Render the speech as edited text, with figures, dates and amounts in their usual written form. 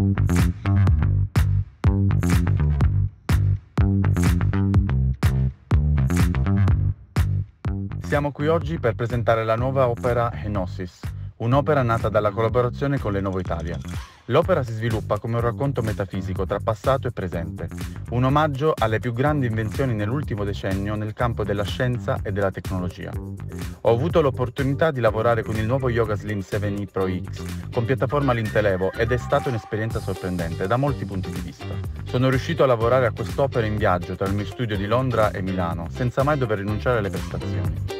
Siamo qui oggi per presentare la nuova opera Enosis, un'opera nata dalla collaborazione con Lenovo Italia. L'opera si sviluppa come un racconto metafisico tra passato e presente, un omaggio alle più grandi invenzioni nell'ultimo decennio nel campo della scienza e della tecnologia. Ho avuto l'opportunità di lavorare con il nuovo Yoga Slim 7i Pro X, con piattaforma Lintelevo, ed è stata un'esperienza sorprendente da molti punti di vista. Sono riuscito a lavorare a quest'opera in viaggio tra il mio studio di Londra e Milano, senza mai dover rinunciare alle prestazioni.